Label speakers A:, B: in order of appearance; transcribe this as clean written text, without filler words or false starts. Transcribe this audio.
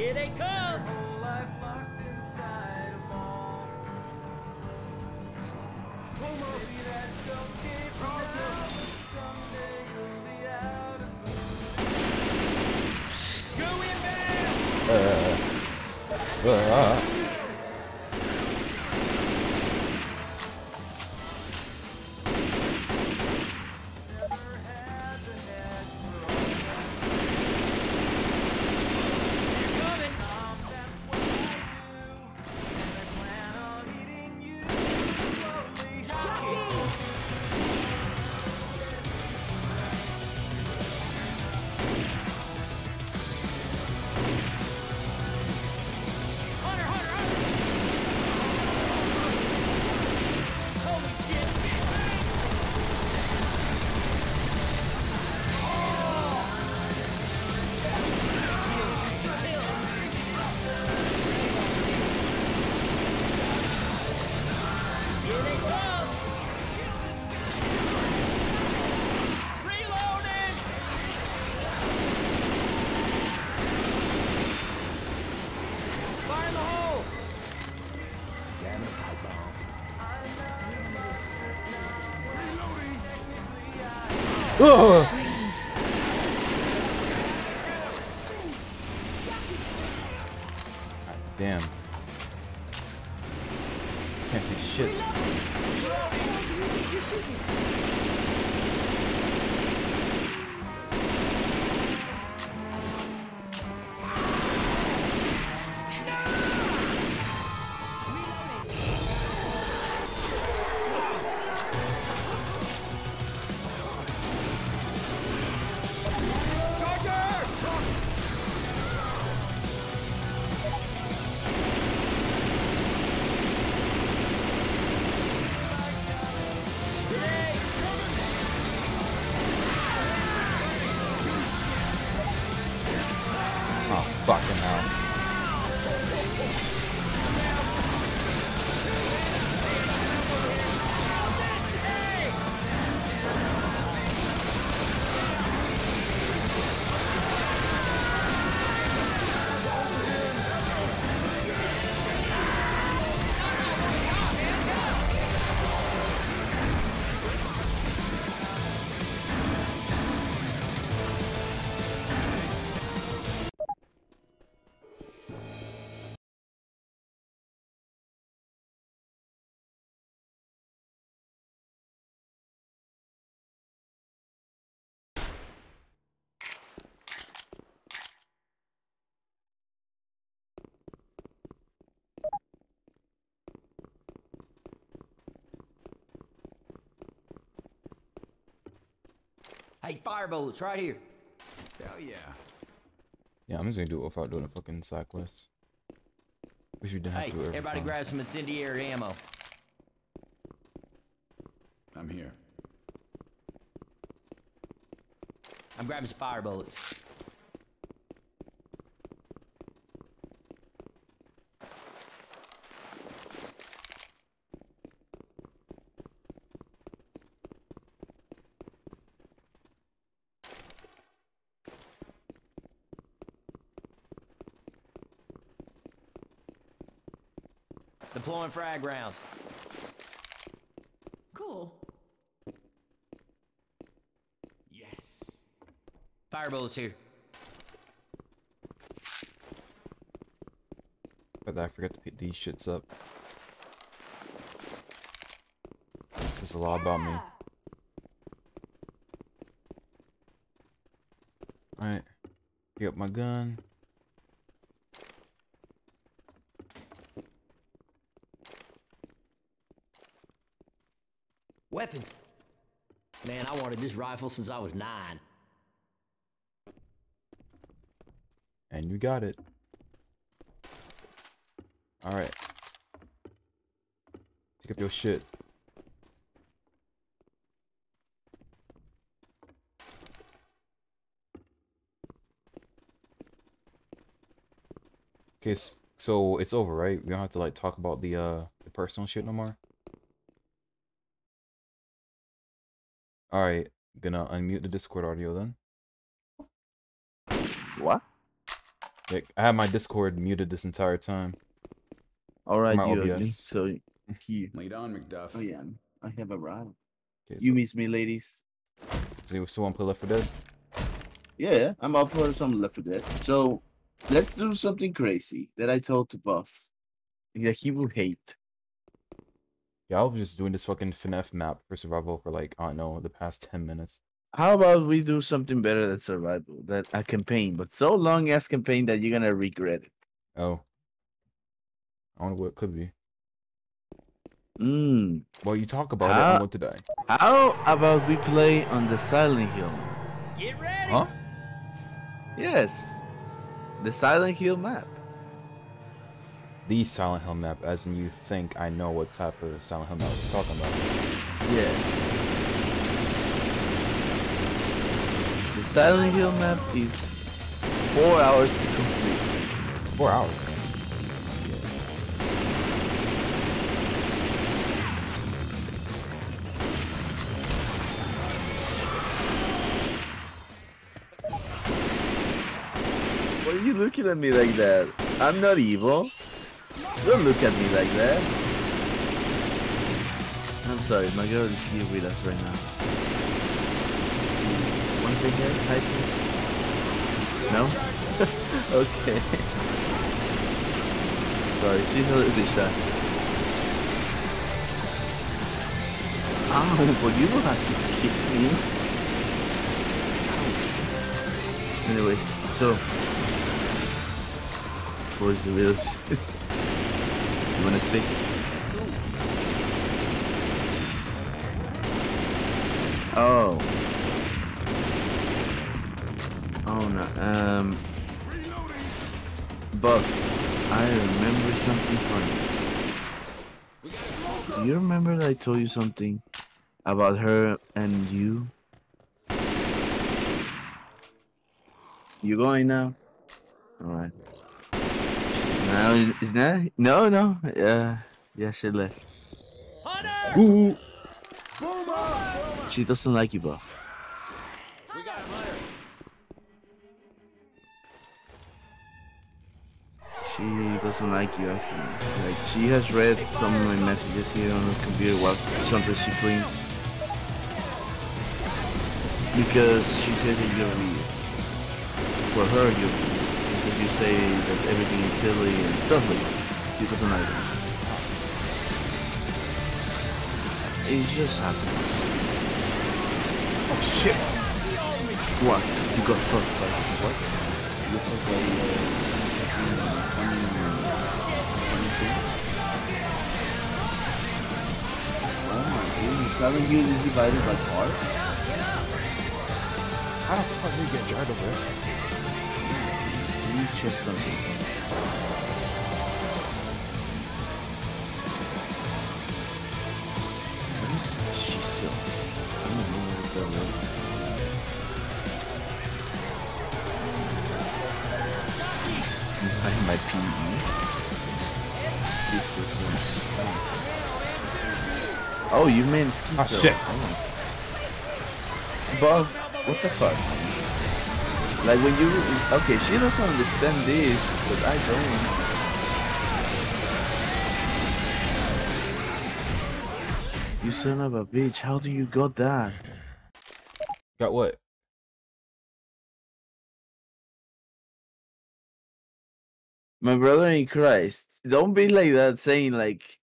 A: Here they come!
B: Ugh. God damn. Can't see shit. Oh, fucking hell.
A: Hey, fire bullets right here.
C: Hell yeah.
B: Yeah, I'm just gonna do it without doing a fucking side quest. Wish we didn't have
A: Hey,
B: to do it every
A: everybody
B: time.
A: grab some incendiary ammo.
C: I'm here.
A: I'm grabbing some fire bullets. Deploying frag rounds.
D: Cool.
A: Yes. Fire bullets here.
B: But I forgot to pick these shits up. This is a lot about me. Alright. Pick up my gun.
A: Weapons. Man, I wanted this rifle since I was 9.
B: And you got it. Alright. Pick up your shit. Okay, so it's over, right? We don't have to like talk about the personal shit no more. Alright, gonna unmute the Discord audio then.
E: What?
B: Yeah, I have my Discord muted this entire time.
D: All right,
B: My
D: you ugly.
B: OBS.
D: So here.
C: Lead on, McDuff.
D: Oh yeah, I have arrived.
B: Okay,
D: You
B: so,
D: miss me, ladies?
B: so you still want to play Left 4 Dead?
D: Yeah, I'm up for some Left 4 Dead. So let's do something crazy that I told to Buff that he will hate.
B: Yeah, I was just doing this fucking FNF map for survival for like, I don't know, the past 10 minutes.
D: How about we do something better than survival, that a campaign, but so long as campaign that you're gonna regret it.
B: Oh. I don't know what it could be.
D: Hmm.
B: Well, you talk about it, I'm going to die.
D: How about we play on the Silent Hill map?
A: Get ready.
B: Huh?
D: Yes, the Silent Hill map.
B: The Silent Hill map, as in you think I know what type of Silent Hill map we're talking about.
D: Yes. The Silent Hill map is 4 hours to complete.
B: 4 hours.
D: Why are you looking at me like that? I'm not evil. Don't look at me like that. I'm sorry, my girl is here with us right now. Want to say hi to her? No? Okay. Sorry, she's a little bit shy. Ow, but you don't have to kick me. Anyway, so boys and girls, you wanna speak? Oh. Oh no. Buff, I remember something funny. Do you remember that I told you something about her and you? You going now? Alright. Now is that no. Yeah, she left.
A: Hunter!
B: Ooh!
D: She doesn't like you, Buff.
A: We got him, Hunter.
D: She doesn't like you actually. Like she has read some of my messages here on the computer while something she cleans. Because she said that you're weird. For her, you're weird. Because you say that everything is silly and stuff like that. She doesn't like it. It's just happening.
B: Oh shit!
D: What? You got fucked by what? You got fucked by funny thing? Oh my goodness, Silent Hill is divided by parts?
B: How the fuck did you get jarred over there?
D: Let me check something. What is she still? I don't know what is that word. Behind my PE. This is oh, you meant ski.
B: Oh shit!
D: But what the fuck? Like when you okay, she doesn't understand this, but I don't. You son of a bitch! How do you got that?
B: Got what?
D: My brother in Christ, don't be like that saying like